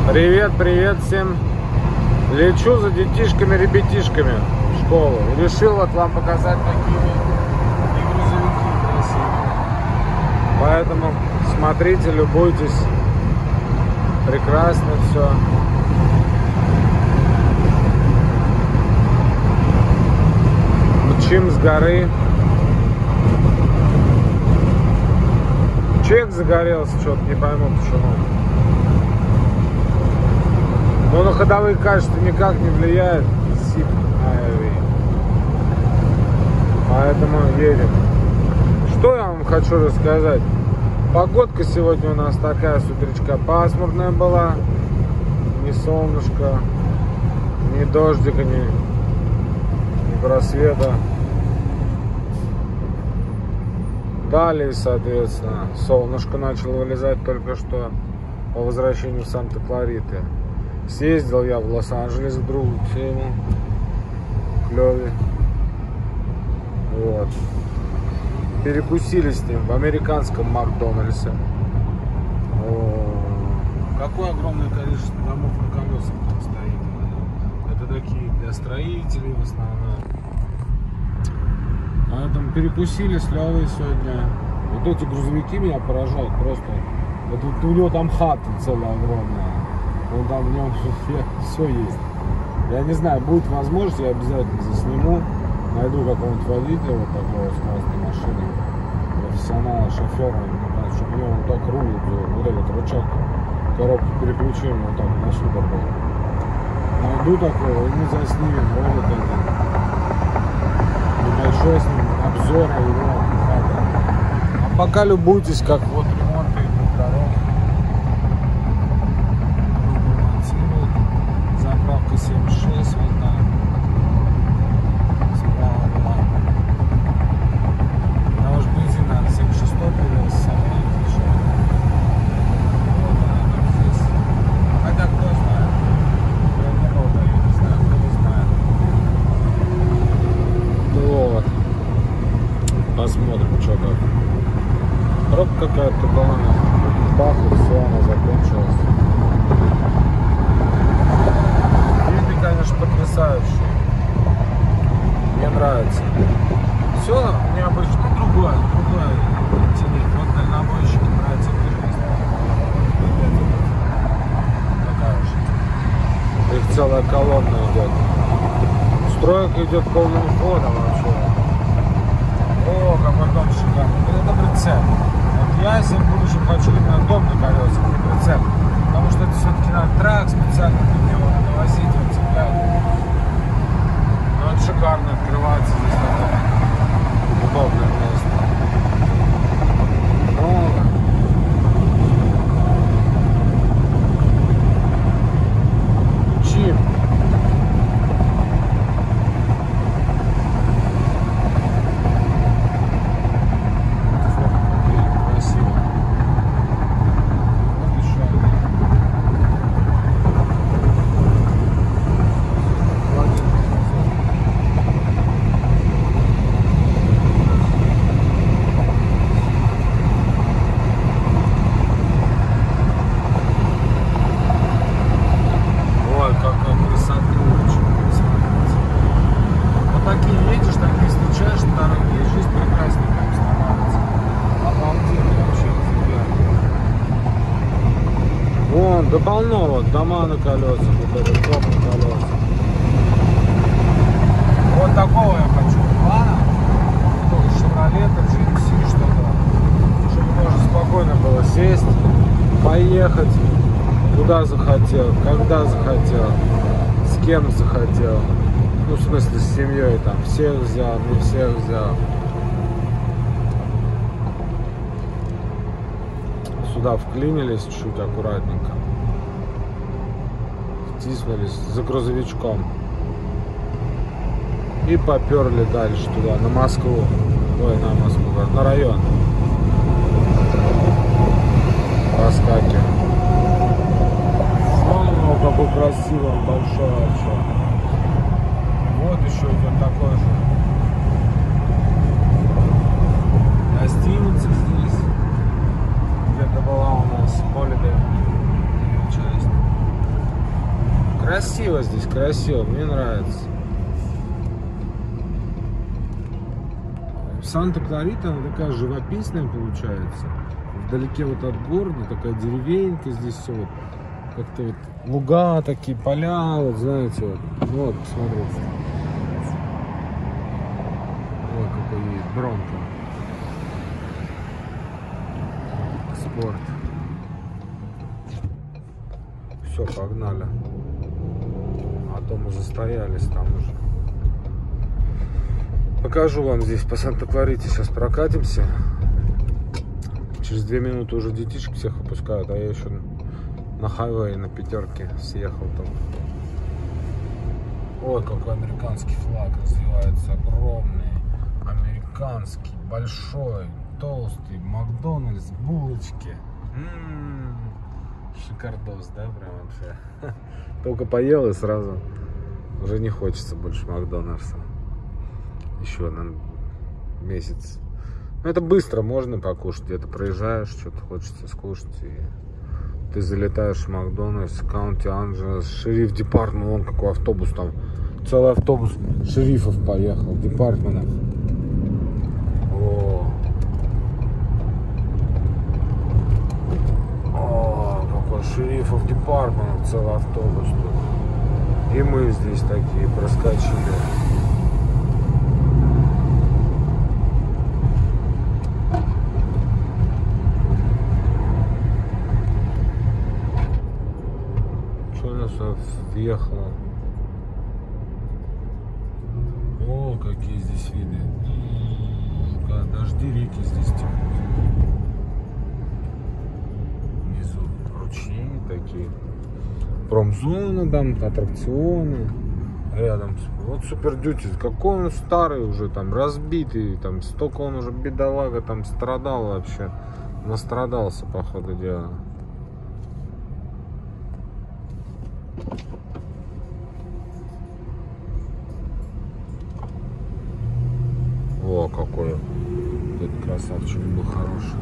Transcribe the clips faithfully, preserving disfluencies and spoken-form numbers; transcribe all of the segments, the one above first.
Привет, привет всем. Лечу за детишками, ребятишками в школу. И решил вот вам показать такие и грузовики красивые. Поэтому смотрите, любуйтесь. Прекрасно все. Мчим с горы. Чек загорелся, что-то не пойму почему. Но на ходовые качества никак не влияет. Поэтому едем. Что я вам хочу рассказать? Погодка сегодня у нас такая с утречка пасмурная была. Ни солнышко, ни дождика, ни, ни просвета. Далее, соответственно, солнышко начало вылезать только что по возвращению в Санта-Клариты. Съездил я в Лос-Анджелес к другу к своему, Клёве. Вот. Перекусили с ним в американском Макдональдсе. О, какое огромное количество домов на колесах там стоит. Это такие для строителей в основном. Поэтому перекусили с Лёвой сегодня. Вот эти грузовики меня поражают просто. Это, у него там хата целая огромная. Он там в нем все, все есть. Я не знаю, будет возможность, я обязательно засниму. Найду какого-нибудь водителя вот такого с красной машины, профессионала, шофера, чтобы у него вот так рулит, вот этот рычаг коробки переключения вот так на супер был. Найду такого, и мы заснимем ролик один. Небольшой с ним обзор его хата. А пока любуйтесь, как вот ремонт идет дорог. Заправка семьдесят шесть вот там. Посмотрим, что как. Пробка какая-то была, бах, и все, она закончилась. Виды, конечно, потрясающие. Мне нравится. Все необычно, другое, другое. Вот дальнобойщики нравится жизнь. Такая же. Их целая колонна идет. Стройка идет полным ходом вообще. О, какой дом шикарный. Это прицеп. Вот я, если в будущем хочу именно дом на колесах, не прицеп. Потому что это все-таки надо трак специально для него навозить, вот цеплять. Но это шикарно, открывается здесь такое удобное место. Много. Чип. Да полно вот, дома на колесах, вот этот дом на колесах. Вот такого я хочу плана. Шевролета, джи эм си, что-то. Чтобы можно спокойно было сесть, поехать, куда захотел, когда захотел, с кем захотел. Ну, в смысле, с семьей там. Всех взял, не всех взял. Сюда вклинились чуть-чуть аккуратненько. Втиснулись за грузовичком. И поперли дальше туда, на Москву. Ой, на Москву, на район. Проскакиваем. О, какой красивый, большой вообще. Вот еще идет такой же. Гостиница здесь. Где-то была у нас Holiday часть. красиво здесь, красиво, мне нравится. Санта-Кларита, она такая живописная получается. Вдалеке вот от города такая деревенька, здесь все вот как-то вот луга такие, поля, вот знаете, вот, ну, вот посмотрите. Вот какой есть Бронко. Спорт. Все, погнали. А то мы застоялись там уже. Покажу вам здесь по Санта-Кларите. Сейчас прокатимся. Через две минуты уже детишек всех выпускают, а я еще на хайвее, на пятерке съехал там. Ой, какой американский флаг развивается. Огромный, американский, большой, толстый, Макдональдс, булочки. М-м-м. Шикардос, да, прям вообще. Только поел и сразу уже не хочется больше Макдональдса. Еще на месяц. Ну, это быстро можно покушать. Где-то проезжаешь, что-то хочется скушать. И ты залетаешь в Макдональдс, Каунти Анджелес, шериф департмент. Вон какой автобус там. Целый автобус шерифов поехал, департментов. О, О, какой шерифов департмент, целый автобус тут. И мы здесь такие проскочили. Въехала. О, какие здесь виды. Дожди, реки здесь текут. Внизу ручьи такие. Промзона, там аттракционы. Рядом. Вот Супер Дьюти. Какой он старый уже, там разбитый. Там столько он уже, бедолага, там страдал вообще. Настрадался, по ходу дела. О, какой этот красавчик был хороший.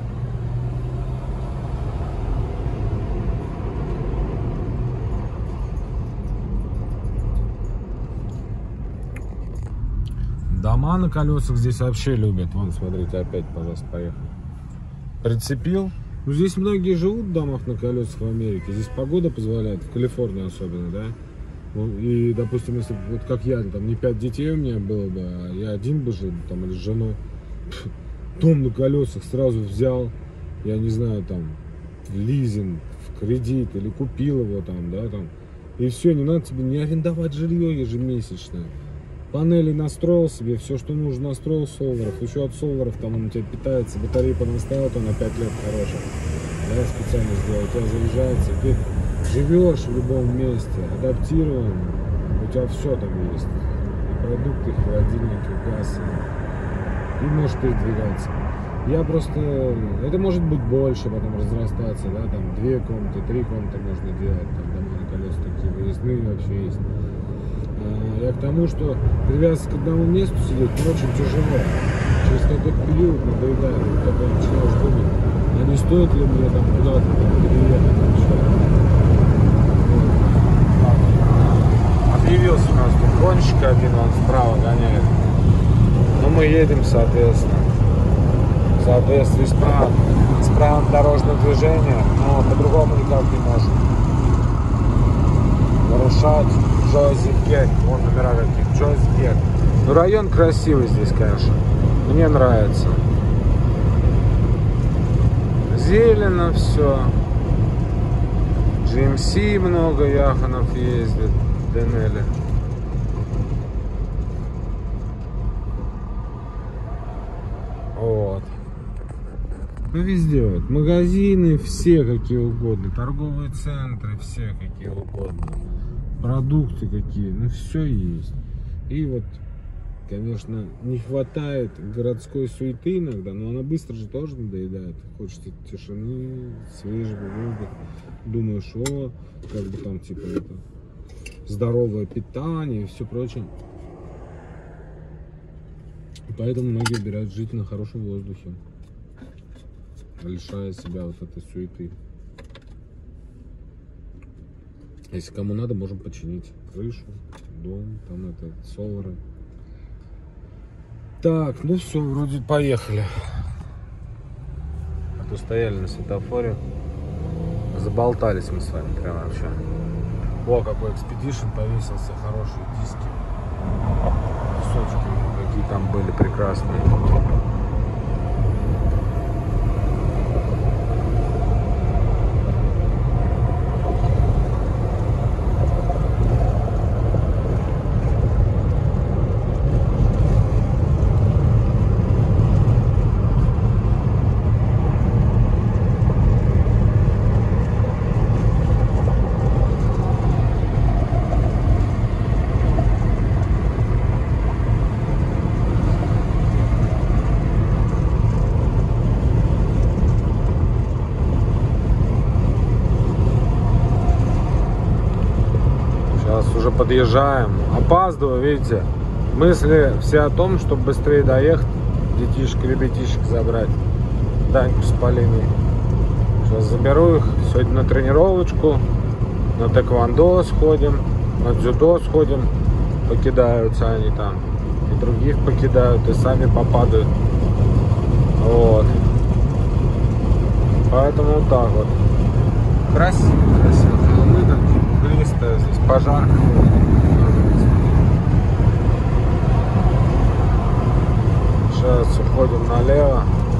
Дома на колесах здесь вообще любят. Вон, смотрите, опять, пожалуйста, поехали. Прицепил. Ну, здесь многие живут в домах на колесах в Америке. Здесь погода позволяет, в Калифорнии особенно, да. И, допустим, если вот как я, там не пять детей у меня было бы, а я один бы жил, там, или с женой, дом на колесах сразу взял, я не знаю, там, в лизинг, в кредит, или купил его там, да, там, и все, не надо тебе не арендовать жилье ежемесячное. Панели настроил себе, все, что нужно, настроил соларов, еще от соларов там он у тебя питается, батареи понаставил, то на пять лет хороших, да, специально сделал, у тебя заряжается, ты живешь в любом месте, адаптирован, у тебя все там есть, и продукты, и холодильник, и газ, и можешь передвигаться. Я просто, это может быть больше, потом разрастаться, да, там две комнаты, три комнаты можно делать, там дома на колесах такие выездные вообще есть. Я к тому, что привязаться к одному месту сидеть ну, очень тяжело. Через какой-то период надоедает, когда начинаешь думать, а не стоит ли мне там куда-то переехать вообще. Объявился у нас тут гонщик один, он справа гоняет. Но мы едем, соответственно. Соответственно, справа, справа дорожное движение, но по-другому никак не можем. Нарушать. Джозеф, вон номера каких, Джозеф. Ну, район красивый здесь, конечно. Мне нравится. Зелено все. джи эм си много яхонов ездит. Денели. Вот. Ну, везде вот. Магазины все какие угодно. Торговые центры все какие угодно. Продукты какие, ну все есть. И вот, конечно, не хватает городской суеты иногда, но она быстро же тоже надоедает. Хочется тишины, свежего воздуха. Думаешь, о, как бы там типа это здоровое питание и все прочее. И поэтому многие выбирают жить на хорошем воздухе, лишая себя вот этой суеты. Если кому надо, можем починить крышу, дом, там это, солары. Так, ну все, вроде поехали. А то стояли на светофоре. Заболтались мы с вами прям вообще. О, какой экспедишн повесился, хорошие диски. Кусочки какие там были прекрасные. Уже подъезжаем, опаздываю, видите, мысли все о том, чтобы быстрее доехать, детишек, ребятишек забрать, Даньку с Полиной. Сейчас заберу их, сегодня на тренировочку, на тэквондо сходим, на дзюдо сходим, покидаются они там, и других покидают, и сами попадают, вот, поэтому вот так вот, красиво, красиво, холмы такие. Здесь пожар. Сейчас уходим налево,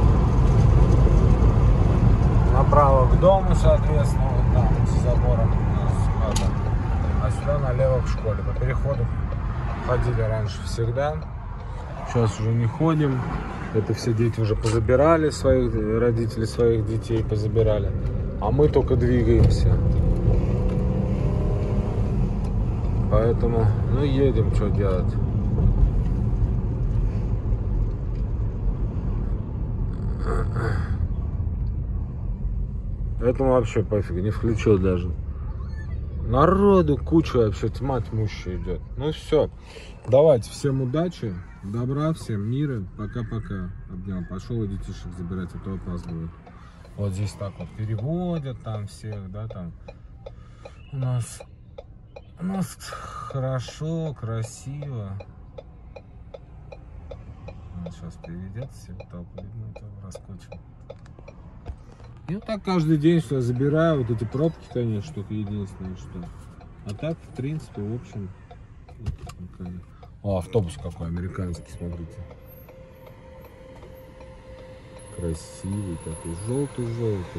направо к дому, соответственно, вот там за забором у нас хата, а сюда налево к школе. По переходу ходили раньше всегда, сейчас уже не ходим. Это все дети уже позабирали своих, родители своих детей позабирали, а мы только двигаемся. Поэтому, ну, едем, что делать. Этому вообще пофиг, не включил даже. Народу куча вообще, тьма тьмущая идет. Ну все, давайте, всем удачи, добра, всем мира, пока-пока. Обнял, пошел и детишек забирать, а то опаздывают. Вот здесь так вот переводят там всех, да, там у нас... У нас хорошо, красиво. Вот сейчас приведет всем толпу, мы это раскочим. И вот так каждый день сюда забираю. Вот эти пробки, конечно, только единственное, что. А так, в принципе, в общем. Вот, о, автобус какой американский, смотрите. Красивый такой, желтый-желтый.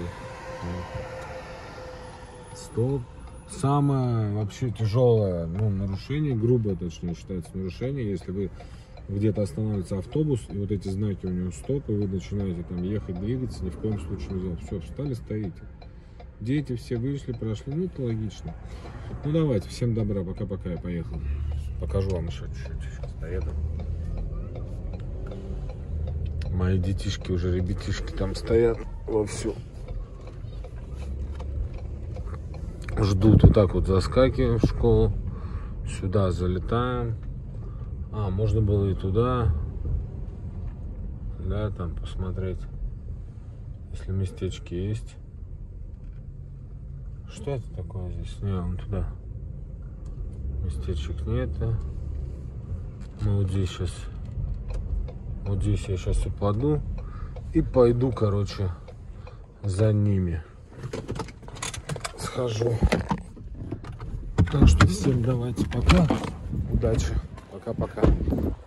Стоп. Самое вообще тяжелое, ну, нарушение, грубое, точнее, считается нарушение, если вы где-то останавливается автобус, и вот эти знаки у него стоп, и вы начинаете там ехать, двигаться, ни в коем случае нельзя. Все, встали, стоите. Дети все вышли, прошли, ну, это логично. Ну, давайте, всем добра, пока-пока, я поехал. Покажу вам еще чуть-чуть, сейчас доеду. Мои детишки уже, ребятишки там стоят вовсю. Ждут, вот так вот заскакиваем в школу, сюда залетаем. А, можно было и туда, да, там посмотреть, если местечки есть. Что это такое здесь? Не, вон туда. Местечек нет. Мы вот здесь сейчас, вот здесь я сейчас упаду и пойду, короче, за ними. Схожу. Так что всем давайте пока. Удачи. Пока-пока.